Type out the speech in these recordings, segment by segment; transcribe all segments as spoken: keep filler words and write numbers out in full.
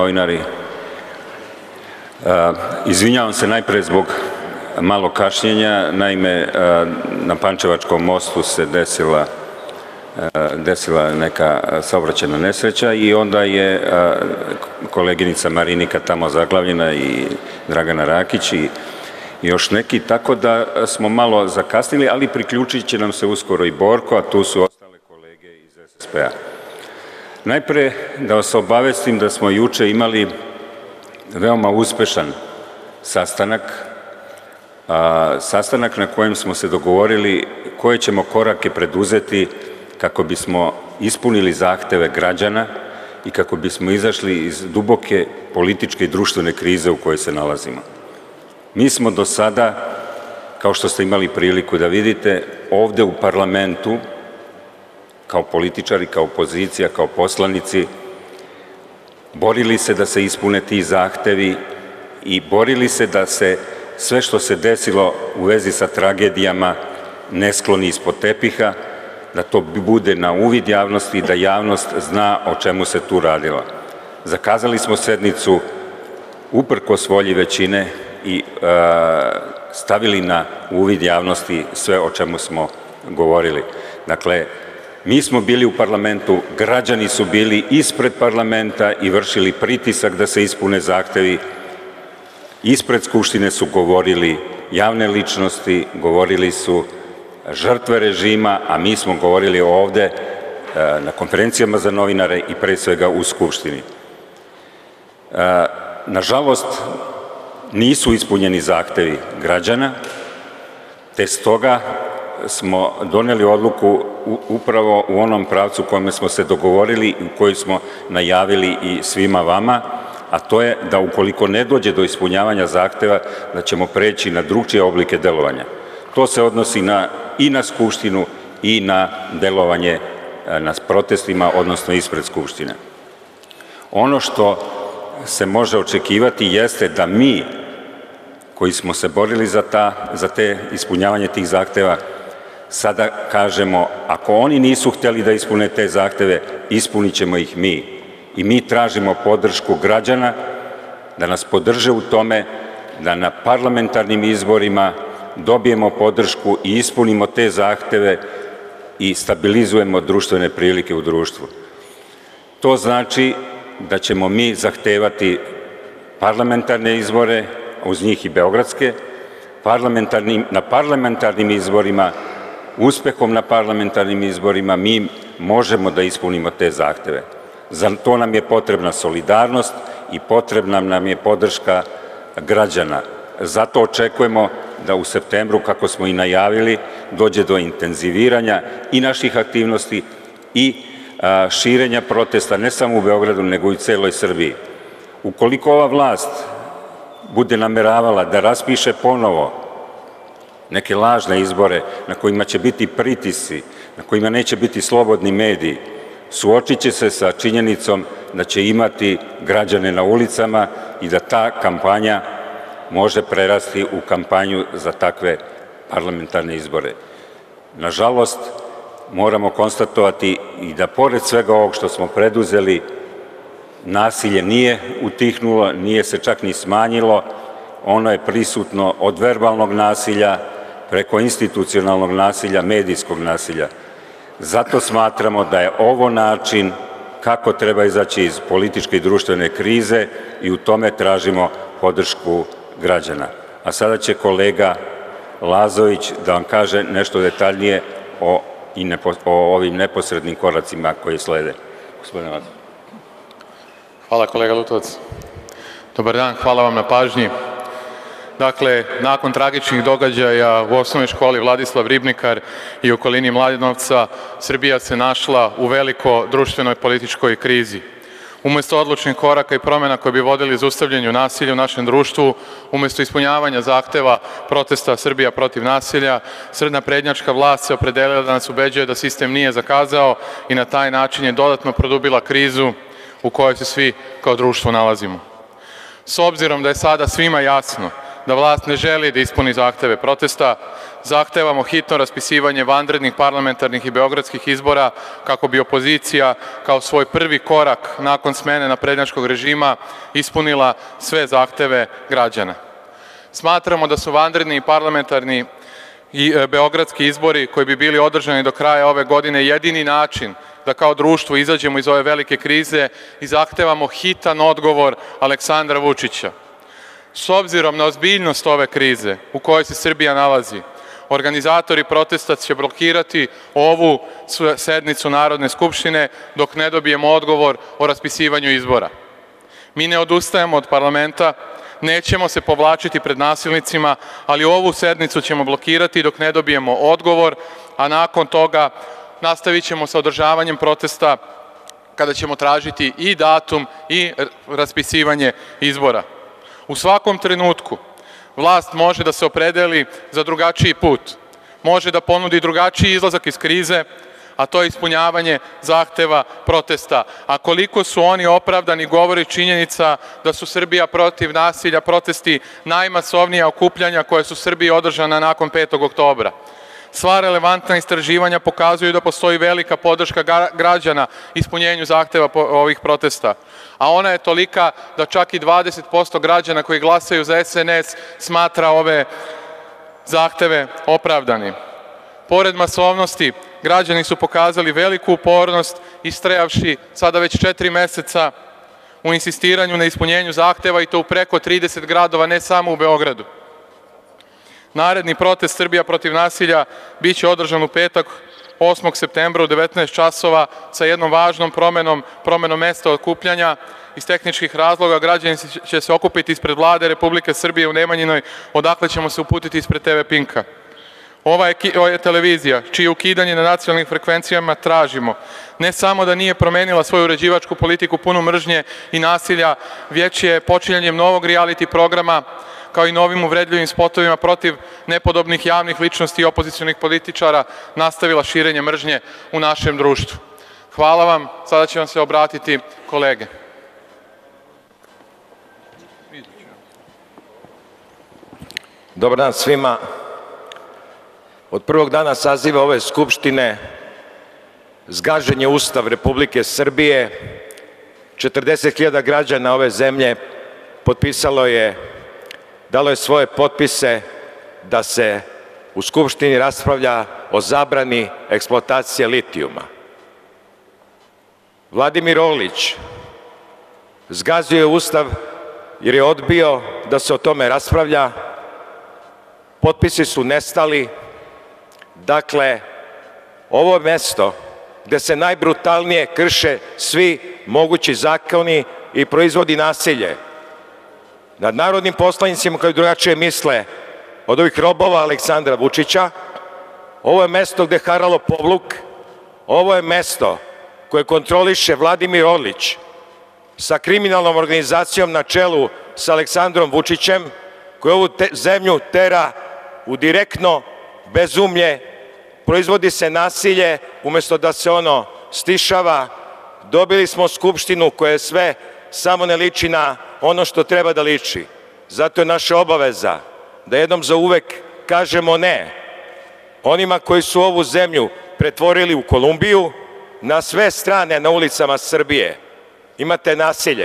novinari, izvinjavam se najpre zbog malo kašnjenja. Naime, na Pančevačkom mostu se desila desila neka saobraćajna nesreća i onda je koleginica Marinika tamo zaglavljena i Dragana Rakić i još neki, tako da smo malo zakasnili, ali priključit će nam se uskoro i Borko, a tu su ostale kolege iz S S P-a. Najpre da vas obavestim da smo juče imali veoma uspešan sastanak, sastanak na kojem smo se dogovorili koje ćemo korake preduzeti kako bismo ispunili zahteve građana i kako bismo izašli iz duboke političke i društvene krize u kojoj se nalazimo. Mi smo do sada, kao što ste imali priliku da vidite, ovde u parlamentu, kao političari, kao opozicija, kao poslanici, borili se da se ispune ti zahtevi i borili se da se sve što se desilo u vezi sa tragedijama ne skloni ispod tepiha, da to bude na uvid javnosti i da javnost zna o čemu se tu radilo. Zakazali smo sednicu uprkos volji većine i stavili na uvid javnosti sve o čemu smo govorili. Dakle, mi smo bili u parlamentu, građani su bili ispred parlamenta i vršili pritisak da se ispune zahtevi. Ispred Skupštine su govorili javne ličnosti, govorili su žrtve režima, a mi smo govorili ovde na konferencijama za novinare i pre svega u Skupštini. Nažalost, nisu ispunjeni zahtevi građana, te stoga smo doneli odluku upravo u onom pravcu u kome smo se dogovorili i u kojoj smo najavili i svima vama, a to je da ukoliko ne dođe do ispunjavanja zahteva, da ćemo preći na drugčije oblike delovanja. To se odnosi na, i na Skupštinu i na delovanje na protestima, odnosno ispred Skupštine. Ono što se može očekivati jeste da mi, koji smo se borili za, ta, za te ispunjavanje tih zahteva, sada kažemo, ako oni nisu hteli da ispune te zahteve, ispunit ćemo ih mi. I mi tražimo podršku građana da nas podrže u tome da na parlamentarnim izborima dobijemo podršku i ispunimo te zahteve i stabilizujemo društvene prilike u društvu. To znači da ćemo mi zahtevati parlamentarne izbore, uz njih i beogradske, na parlamentarnim izborima, uspehom na parlamentarnim izborima mi možemo da ispunimo te zahteve. Za to nam je potrebna solidarnost i potrebna nam je podrška građana. Zato očekujemo da u septembru, kako smo i najavili, dođe do intenziviranja i naših aktivnosti i širenja protesta ne samo u Beogradu, nego i u celoj Srbiji. Ukoliko ova vlast bude nameravala da raspiše ponovo neke lažne izbore na kojima će biti pritisci, na kojima neće biti slobodni mediji, suočit će se sa činjenicom da će imati građane na ulicama i da ta kampanja može prerasti u kampanju za takve parlamentarne izbore. Nažalost, moramo konstatovati i da pored svega ovog što smo preduzeli, nasilje nije utihnulo, nije se čak ni smanjilo, ono je prisutno od verbalnog nasilja preko institucionalnog nasilja, medijskog nasilja. Zato smatramo da je ovo način kako treba izaći iz političke i društvene krize i u tome tražimo podršku građana. A sada će kolega Lazović da vam kaže nešto detaljnije o, i nepo, o ovim neposrednim koracima koji slede. Gospodine Lazović. Hvala kolega Lutovac. Dobar dan, hvala vam na pažnji. Dakle, nakon tragičnih događaja u osnovnoj školi Vladislav Ribnikar i okolini Mladenovca, Srbija se našla u veliko društvenoj političkoj krizi. Umesto odlučnih koraka i promjena koje bi vodili zaustavljanju nasilja u našem društvu, umesto ispunjavanja zahteva protesta Srbija protiv nasilja, naprednjačka vlast se opredelila da nas ubeđuje da sistem nije zakazao i na taj način je dodatno produbila krizu u kojoj se svi kao društvo nalazimo. S obzirom da je sada svima jasno da vlast ne želi da ispuni zahteve protesta. Zahtevamo hitno raspisivanje vanrednih parlamentarnih i beogradskih izbora kako bi opozicija kao svoj prvi korak nakon smene naprednjačkog režima ispunila sve zahteve građana. Smatramo da su vanredni parlamentarni i beogradski izbori koji bi bili održani do kraja ove godine jedini način da kao društvo izađemo iz ove velike krize i zahtevamo hitan odgovor Aleksandra Vučića. S obzirom na ozbiljnost ove krize u kojoj se Srbija nalazi, organizatori protesta će blokirati ovu sednicu Narodne skupštine dok ne dobijemo odgovor o raspisivanju izbora. Mi ne odustajemo od parlamenta, nećemo se povlačiti pred nasilnicima, ali ovu sednicu ćemo blokirati dok ne dobijemo odgovor, a nakon toga nastavit ćemo sa održavanjem protesta kada ćemo tražiti i datum i raspisivanje izbora. U svakom trenutku vlast može da se opredeli za drugačiji put, može da ponudi drugačiji izlazak iz krize, a to je ispunjavanje zahteva protesta. A koliko su oni opravdani govori činjenica da su Srbija protiv nasilja protesti najmasovnija okupljanja koje su Srbiji održana nakon petog oktobra. Sva relevantna istraživanja pokazuju da postoji velika podrška građana ispunjenju zahteva ovih protesta, a ona je tolika da čak i dvadeset posto građana koji glasaju za S N S smatra ove zahteve opravdanim. Pored masovnosti, građani su pokazali veliku upornost istrajavši sada već četiri meseca u insistiranju na ispunjenju zahteva i to u preko trideset gradova, ne samo u Beogradu. Naredni protest Srbija protiv nasilja biće održan u petak osmog septembra u devetnaest časova sa jednom važnom promenom, promenom mesta okupljanja. Iz tehničkih razloga građani će se okupiti ispred Vlade Republike Srbije u Nemanjinoj, odakle ćemo se uputiti ispred T V Pinka. Ova je televizija, čije ukidanje na nacionalnim frekvencijama tražimo, ne samo da nije promenila svoju uređivačku politiku punu mržnje i nasilja, već je počinjanjem novog reality programa, kao i novim uvredljivim spotovima protiv nepodobnih javnih ličnosti i opozicionih političara, nastavila širenje mržnje u našem društvu. Hvala vam, sada će vam se obratiti kolege. Dobar dan svima. Od prvog dana saziva ove Skupštine zgažen je Ustav Republike Srbije. četrdeset hiljada građana ove zemlje potpisalo je, dalo je svoje potpise da se u Skupštini raspravlja o zabrani eksploatacije litijuma. Vladimir Orlić zgazio je Ustav jer je odbio da se o tome raspravlja. Potpisi su nestali. Dakle, ovo mesto gde se najbrutalnije krše svi mogući zakoni i proizvodi nasilje nad narodnim poslanicima koji drugačije misle od ovih robova Aleksandra Vučića, ovo je mesto gde haralo povluk, ovo je mesto koje kontroliše Vladimir Orlić sa kriminalnom organizacijom na čelu sa Aleksandrom Vučićem, koji ovu zemlju tera u direktno bezumlje, proizvodi se nasilje umesto da se ono stišava. Dobili smo Skupštinu koja sve samo ne liči na ono što treba da liči. Zato je naša obaveza da jednom za uvek kažemo ne onima koji su ovu zemlju pretvorili u Kolumbiju. Na sve strane na ulicama Srbije imate nasilje.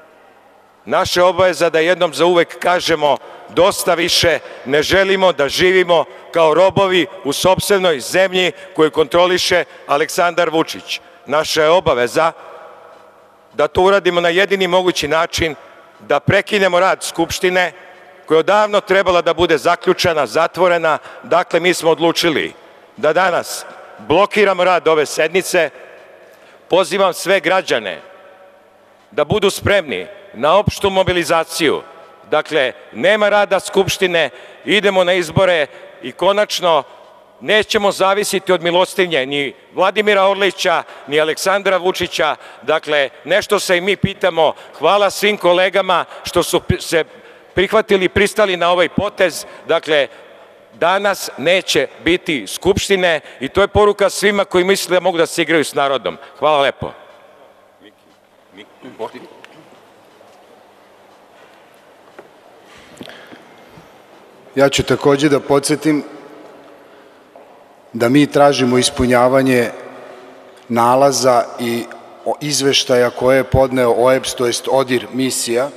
Naša obaveza da jednom za uvek kažemo dosta više, ne želimo da živimo kao robovi u sopstvenoj zemlji koju kontroliše Aleksandar Vučić. Naša je obaveza da to uradimo na jedini mogući način, da prekinemo rad Skupštine koja je odavno trebala da bude zaključana, zatvorena. Dakle, mi smo odlučili da danas blokiramo rad ove sednice. Pozivam sve građane da budu spremni na opštu mobilizaciju. Dakle, nema rada Skupštine, idemo na izbore i konačno nećemo zavisiti od milostinje ni Vladimira Orlića, ni Aleksandra Vučića. Dakle, nešto se i mi pitamo. Hvala svim kolegama što su se prihvatili i pristali na ovaj potez. Dakle, danas neće biti Skupštine i to je poruka svima koji misle da mogu da se igraju s narodom. Hvala lepo. Ja ću takođe da podsjetim da mi tražimo ispunjavanje nalaza i izveštaja koje je podneo O E B S, to jest ODIR misija,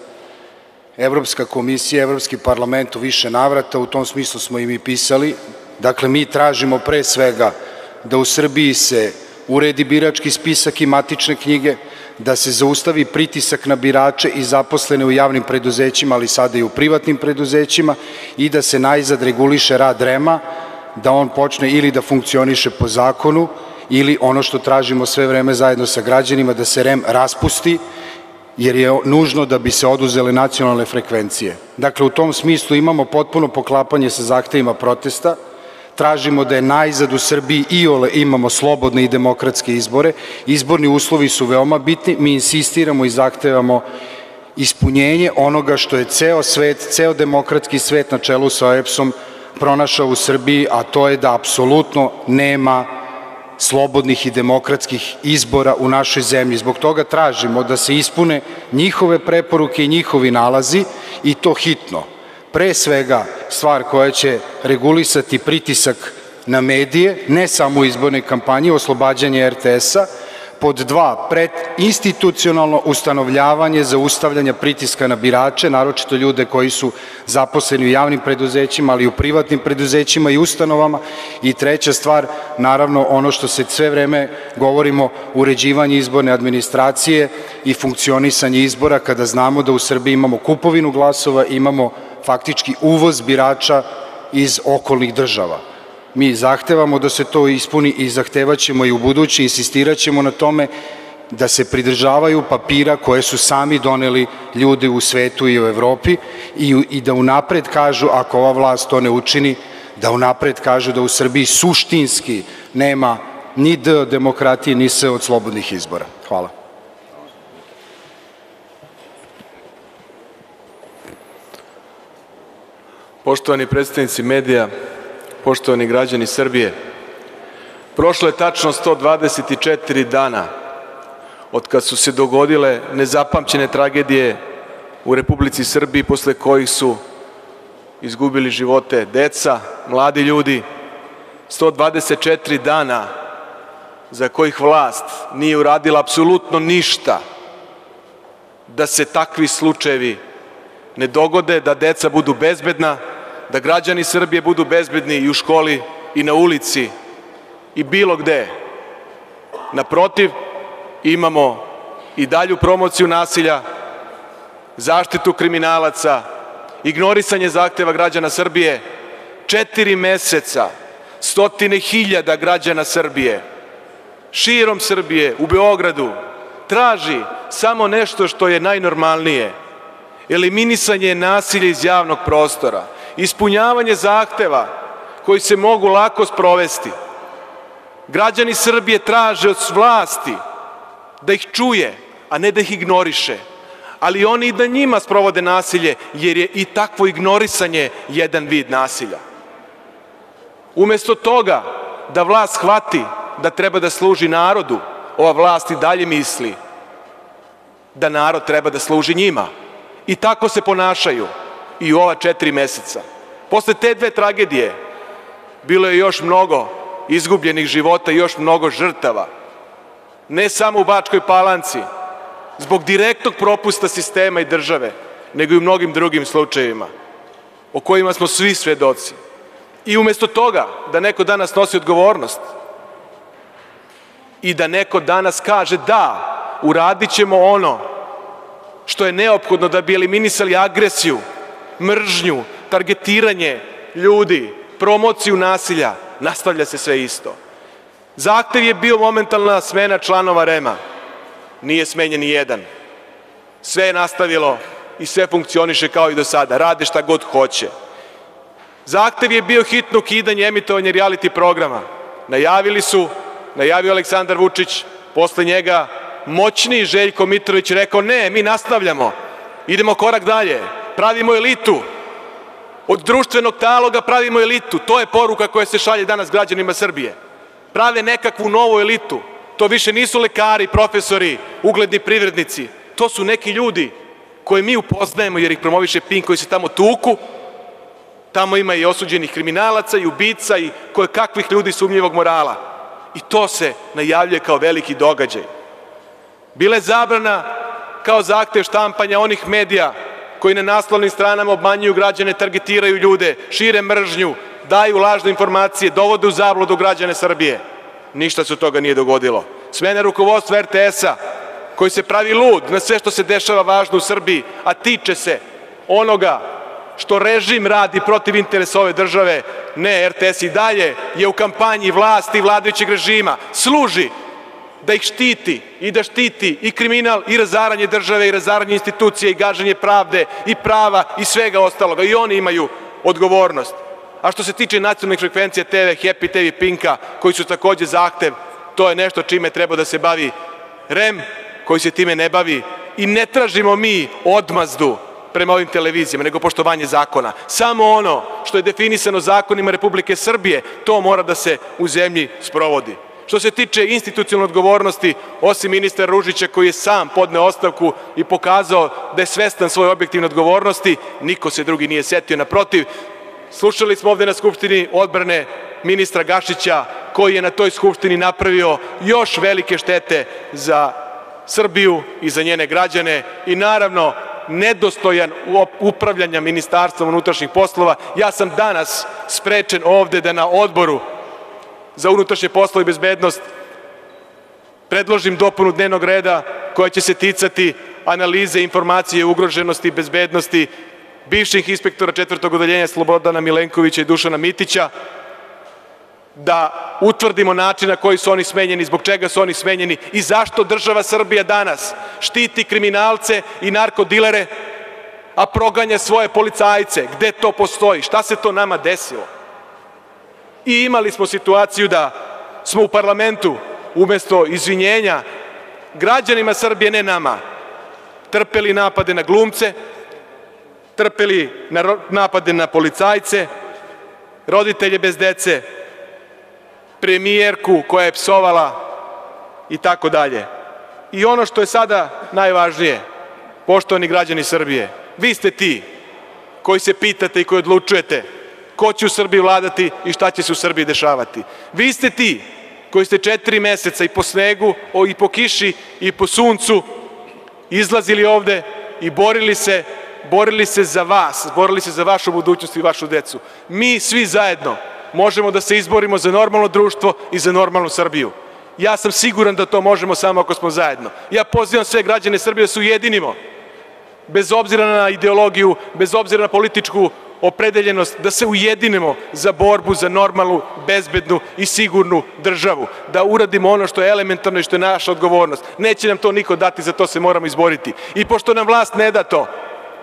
Evropska komisija, Evropski parlament u više navrata, u tom smislu smo i mi pisali. Dakle, mi tražimo pre svega da u Srbiji se uredi birački spisak i matične knjige, da se zaustavi pritisak na birače i zaposlene u javnim preduzećima, ali sada i u privatnim preduzećima, i da se najzad reguliše rad R E M-a, da on počne ili da funkcioniše po zakonu, ili ono što tražimo sve vreme zajedno sa građanima, da se R E M raspusti, jer je nužno da bi se oduzele nacionalne frekvencije. Dakle, u tom smislu imamo potpuno poklapanje sa zahtevima protesta, tražimo da je najzad u Srbiji iole imamo slobodne i demokratske izbore, izborni uslovi su veoma bitni, mi insistiramo i zahtevamo ispunjenje onoga što je ceo svet, ceo demokratski svet na čelu sa O E B S-om pronašao u Srbiji, a to je da apsolutno nema slobodnih i demokratskih izbora u našoj zemlji. Zbog toga tražimo da se ispune njihove preporuke i njihovi nalazi, i to hitno. Pre svega, stvar koja će regulisati pritisak na medije, ne samo u izbornoj kampanji, oslobađanje R T S-a, pod dva, pred institucionalno ustanovljavanje zaustavljanja pritiska na birače, naročito ljude koji su zaposleni u javnim preduzećima, ali i u privatnim preduzećima i ustanovama, i treća stvar, naravno ono što se sve vreme govorimo, uređivanje izborne administracije i funkcionisanje izbora, kada znamo da u Srbiji imamo kupovinu glasova, imamo faktički uvoz birača iz okolnih država. Mi zahtevamo da se to ispuni i zahtevaćemo i u budući, insistiraćemo na tome da se pridržavaju papira koje su sami doneli ljudi u svetu i u Evropi, i, i da unapred kažu, ako ova vlast to ne učini, da unapred kažu da u Srbiji suštinski nema ni D od demokratije, ni S od slobodnih izbora. Hvala. Poštovani predstavnici medija, poštovani građani Srbije, prošlo je tačno sto dvadeset četiri dana od kad su se dogodile nezapamćene tragedije u Republici Srbiji, posle kojih su izgubili živote deca, mladi ljudi, sto dvadeset četiri dana za kojih vlast nije uradila apsolutno ništa da se takvi slučajevi ne dogode, da deca budu bezbedna, da građani Srbije budu bezbedni i u školi i na ulici i bilo gde. Naprotiv, imamo i dalju promociju nasilja, zaštitu kriminalaca, ignorisanje zahteva građana Srbije. Četiri meseca, stotine hiljada građana Srbije, širom Srbije, u Beogradu, traži samo nešto što je najnormalnije: eliminisanje nasilja iz javnog prostora, ispunjavanje zahteva koji se mogu lako sprovesti. Građani Srbije traže od vlasti da ih čuje, a ne da ih ignoriše, ali oni i da njima sprovode nasilje, jer je i takvo ignorisanje jedan vid nasilja. Umesto toga da vlast shvati da treba da služi narodu, ova vlast i dalje misli da narod treba da služi njima. I tako se ponašaju i u ova četiri meseca. Posle te dve tragedije bilo je još mnogo izgubljenih života i još mnogo žrtava. Ne samo u Bačkoj Palanci, zbog direktnog propusta sistema i države, nego i u mnogim drugim slučajevima, o kojima smo svi svedoci. I umesto toga da neko danas nosi odgovornost i da neko danas kaže da, uradit ćemo ono što je neophodno da bi eliminisali agresiju, mržnju, targetiranje ljudi, promociju nasilja, nastavlja se sve isto. Zahtev je bio momentalna smena članova R E M-a. Nije smenjen ni jedan. Sve je nastavilo i sve funkcioniše kao i do sada. Rade šta god hoće. Zahtev je bio hitno ukidanje emitovanja reality programa. Najavili su, najavio Aleksandar Vučić, posle njega moćniji Željko Mitrović rekao: ne, mi nastavljamo, idemo korak dalje, pravimo elitu. Od društvenog taloga pravimo elitu. To je poruka koja se šalje danas građanima Srbije. Prave nekakvu novu elitu. To više nisu lekari, profesori, ugledni privrednici. To su neki ljudi koje mi upoznajemo jer ih promoviše Pink, koji se tamo tuku Tamo ima i osuđenih kriminalaca i ubica i kojekakvih ljudi sumnjivog morala. I to se najavljuje kao veliki događaj. Bila je zabrana kao zahtev štampanja onih medija koji na naslovnim stranama obmanjuju građane, targetiraju ljude, šire mržnju, daju lažne informacije, dovode u zabludu građane Srbije. Ništa se od toga nije dogodilo. Smena rukovodstva er te esa koji se pravi lud na sve što se dešava važno u Srbiji, a tiče se onoga što režim radi protiv interesa ove države. Ne, er te es i dalje je u kampanji vlasti vladajućeg režima, služi da ih štiti i da štiti i kriminal i razaranje države i razaranje institucije i gaženje pravde i prava i svega ostaloga. I oni imaju odgovornost. A što se tiče nacionalnih frekvencija te ve, Happy te ve, Pinka, koji su takođe zahtev, to je nešto čime treba da se bavi er e em, koji se time ne bavi. I ne tražimo mi odmazdu prema ovim televizijama, nego poštovanje zakona. Samo ono što je definisano zakonima Republike Srbije, to mora da se u zemlji sprovodi. Što se tiče institucionalne odgovornosti, osim ministra Ružića koji je sam podneo ostavku i pokazao da je svestan svoje objektivne odgovornosti, niko se drugi nije setio. Naprotiv, slušali smo ovde na Skupštini odbrane ministra Gašića koji je na toj Skupštini napravio još velike štete za Srbiju i za njene građane i naravno nedostojan upravljanja Ministarstvom unutrašnjih poslova. Ja sam danas sprečen ovde da na Odboru za unutrašnje poslove i bezbednost predložim dopunu dnevnog reda koja će se ticati analize informacije o ugroženosti i bezbednosti bivših inspektora četvrtog odeljenja Slobodana Milenkovića i Dušana Mitića, da utvrdimo način na koji su oni smenjeni, zbog čega su oni smenjeni i zašto država Srbija danas štiti kriminalce i narkodilere, a proganja svoje policajce. Gde to postoji? Šta se to nama desilo? I imali smo situaciju da smo u parlamentu umesto izvinjenja građanima Srbije, ne nama, trpeli napade na glumce, trpeli napade na policajce, roditelje bez dece, premijerku koja je psovala i tako dalje. I ono što je sada najvažnije, poštovani građani Srbije, vi ste ti koji se pitate i koji odlučujete ko će u Srbiji vladati i šta će se u Srbiji dešavati. Vi ste ti koji ste četiri meseca i po snegu i po kiši i po suncu izlazili ovde i borili se, borili se za vas, borili se za vašu budućnost i vašu decu. Mi svi zajedno možemo da se izborimo za normalno društvo i za normalnu Srbiju. Ja sam siguran da to možemo samo ako smo zajedno. Ja pozivam sve građane Srbije da se ujedinimo, bez obzira na ideologiju, bez obzira na političku opredeljenost, da se ujedinimo za borbu za normalnu, bezbednu i sigurnu državu, da uradimo ono što je elementarno i što je naša odgovornost. Neće nam to niko dati, za to se moramo izboriti. I pošto nam vlast ne da to,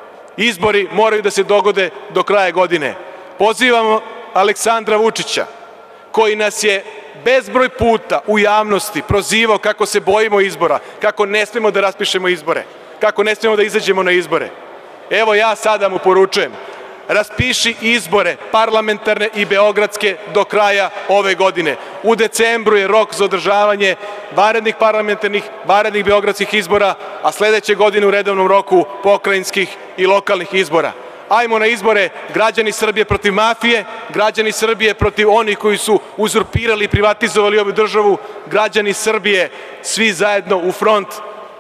izbori moraju da se dogode do kraja godine. Pozivamo Aleksandra Vučića, koji nas je bezbroj puta u javnosti prozivao kako se bojimo izbora, kako ne smemo da raspišemo izbore, kako ne smemo da izađemo na izbore. Evo ja sada mu poručujem, raspiši izbore parlamentarne i beogradske do kraja ove godine. U decembru je rok za održavanje vanrednih parlamentarnih, vanrednih beogradskih izbora, a sledeće godine u redovnom roku pokrajinskih i lokalnih izbora. Ajmo na izbore, građani Srbije protiv mafije, građani Srbije protiv onih koji su uzurpirali i privatizovali ovu državu, građani Srbije svi zajedno u front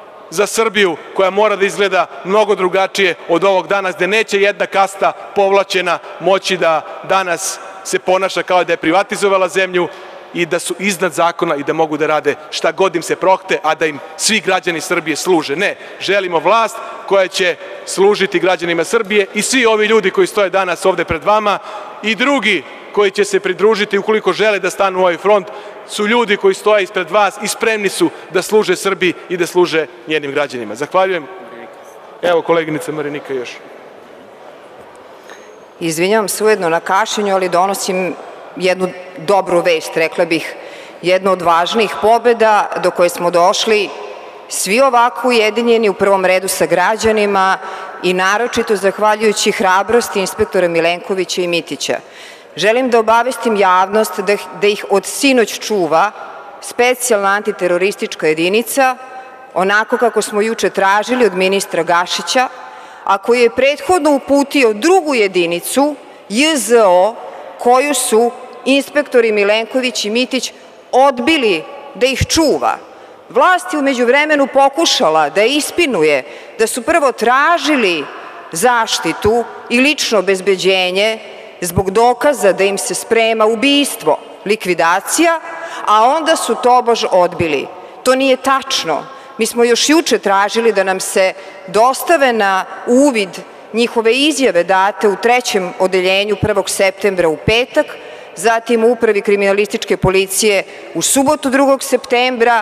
za Srbiju koja mora da izgleda mnogo drugačije od ovog danas, gde neće jedna kasta povlačena moći da danas se ponaša kao da je privatizovala zemlju i da su iznad zakona i da mogu da rade šta god im se prohte, a da im svi građani Srbije služe. Ne, želimo vlast koja će služiti građanima Srbije i svi ovi ljudi koji stoje danas ovde pred vama i drugi koji će se pridružiti ukoliko žele da stanu u ovaj front su ljudi koji stoje ispred vas i spremni su da služe Srbiji i da služe njenim građanima. Zahvaljujem. Evo koleginica Marinika još. Izvinjavam se ujedno na kašenju, ali donosim jednu dobru vest, rekla bih, jednu od važnijih pobeda do koje smo došli svi ovako ujedinjeni u prvom redu sa građanima i naročito zahvaljujući hrabrosti inspektora Milenkovića i Mitića. Želim da obavestim javnost da, da ih od sinoć čuva specijalna antiteroristička jedinica, onako kako smo juče tražili od ministra Gašića, a koji je prethodno uputio drugu jedinicu J Z O koju su inspektori Milenković i Mitić odbili da ih čuva. Vlast je umeđu vremenu pokušala da ispinuje da su prvo tražili zaštitu i lično obezbeđenje zbog dokaza da im se sprema ubistvo, likvidacija, a onda su tobož odbili. To nije tačno. Mi smo još juče tražili da nam se dostave na uvid njihove izjave date u trećem odeljenju prvog septembra u petak, zatim u upravi kriminalističke policije u subotu drugog septembra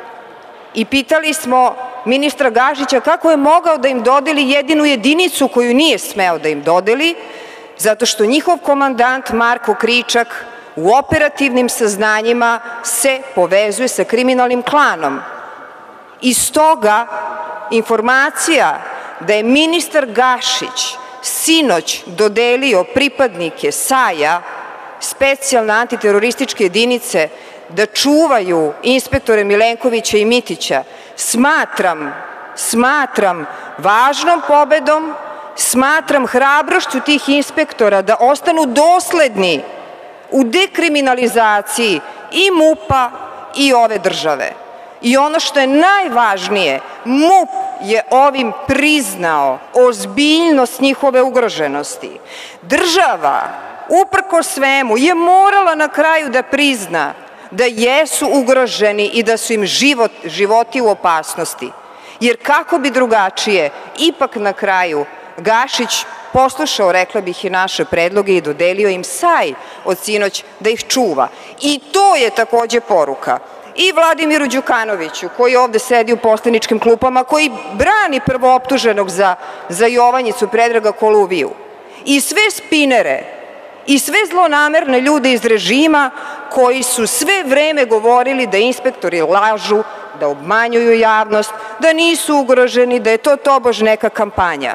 i pitali smo ministra Gašića kako je mogao da im dodeli jedinu jedinicu koju nije smeo da im dodeli, zato što njihov komandant Marko Kričak u operativnim saznanjima se povezuje sa kriminalnim klanom. Iz toga informacija da je ministar Gašić sinoć dodelio pripadnike S A J-a, specijalne antiterorističke jedinice, da čuvaju inspektore Milenkovića i Mitića, smatram, smatram važnom pobedom, smatram hrabrošću tih inspektora da ostanu dosledni u dekriminalizaciji i M U P-a i ove države. I ono što je najvažnije, M U P je ovim priznao ozbiljnost njihove ugroženosti. Država, uprko svemu, je morala na kraju da prizna da jesu ugroženi i da su im život, životi u opasnosti. Jer kako bi drugačije, ipak na kraju Gašić poslušao, rekla bih, i naše predloge i dodelio im saj od sinoć da ih čuva. I to je takođe poruka i Vladimiru Đukanoviću, koji ovde sedi u poslaničkim klupama, koji brani prvooptuženog za, za Jovanjicu Predraga Koluviju, i sve spinere i sve zlonamerne ljude iz režima koji su sve vreme govorili da inspektori lažu, da obmanjuju javnost, da nisu ugroženi, da je to tobož neka kampanja.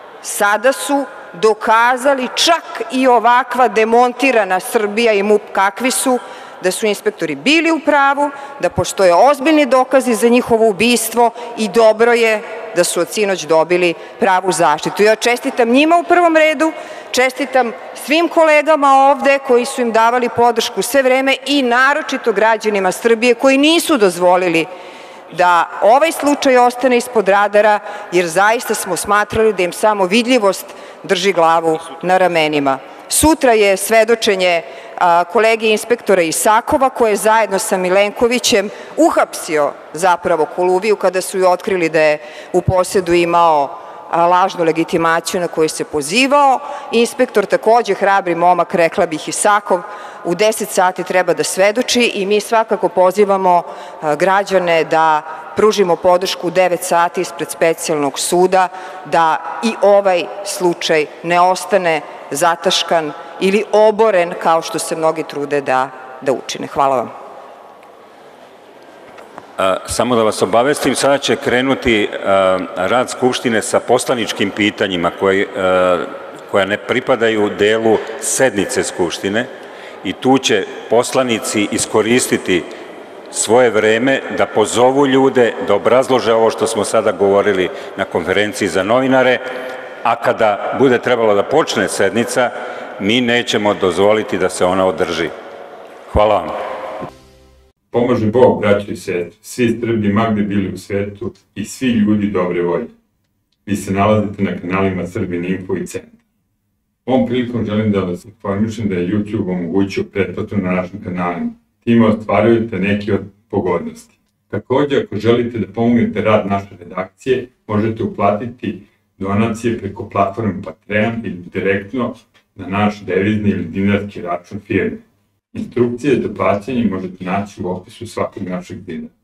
Sada su dokazali, čak i ovakva demontirana Srbija i M U P kakvi su, da su inspektori bili u pravu, da postoje ozbiljni dokazi za njihovo ubistvo i dobro je da su od sinoć dobili pravu zaštitu. Ja čestitam njima u prvom redu, čestitam svim kolegama ovde koji su im davali podršku sve vreme i naročito građanima Srbije koji nisu dozvolili da ovaj slučaj ostane ispod radara, jer zaista smo smatrali da im samo vidljivost drži glavu na ramenima. Sutra je svedočenje kolege inspektora Isakova, koji je zajedno sa Milenkovićem uhapsio zapravo Koluviju kada su joj otkrili da je u posedu imao lažnu legitimaciju na koju se pozivao. Inspektor, takođe hrabri momak, rekla bih, Isakov, u deset sati treba da svedoči i mi svakako pozivamo građane da pružimo podršku u devet sati ispred specijalnog suda, da i ovaj slučaj ne ostane zataškan ili oboren kao što se mnogi trude da, da učine. Hvala vam. Samo da vas obavestim, sada će krenuti rad Skupštine sa poslaničkim pitanjima koji, koja ne pripadaju delu sednice Skupštine i tu će poslanici iskoristiti svoje vreme da pozovu ljude, da obrazlože ovo što smo sada govorili na konferenciji za novinare, a kada bude trebalo da počne sednica, mi nećemo dozvoliti da se ona održi. Hvala vam. Pomože Bog, braćo i sestre, svi Srbi magde bili u svetu i svi ljudi dobre volje. Vi se nalazite na kanalima Srbin Info i Centar. Ovom prilikom želim da vas informišem da je YouTube omogućio pretplatu na našim kanalima. Time ostvarujete neke od pogodnosti. Takođe, ako želite da pomognete rad naše redakcije, možete uplatiti donacije preko platforme Patreon ili direktno na naš devizni ili dinarski račun firme. Instrukcije za plaćanje možete naći u opisu svakog našeg videa.